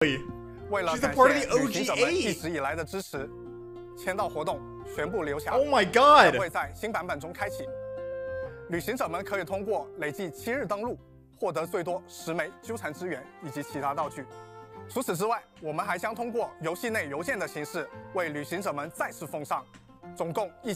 为了 She's a 感 part of 谢 the 旅行者们 OG8 一直以来的支持，签到活动宣布留下。 Oh my 将 god! 会在新版本中开启。旅行者们可以通过累计7日登录，获得最多10枚纠缠之源以及其他道具。除此之外，我们还将通过游戏内邮件的形式为旅行者们再次奉上总共